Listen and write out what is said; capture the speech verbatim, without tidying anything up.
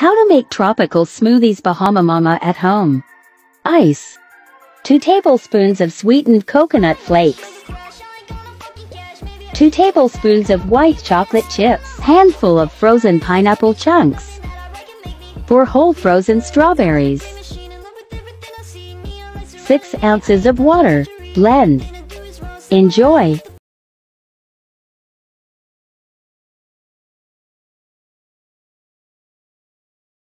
How to make tropical smoothies Bahama Mama at home. Ice. two tablespoons of sweetened coconut flakes. two tablespoons of white chocolate chips. Handful of frozen pineapple chunks. four whole frozen strawberries. six ounces of water. Blend. Enjoy.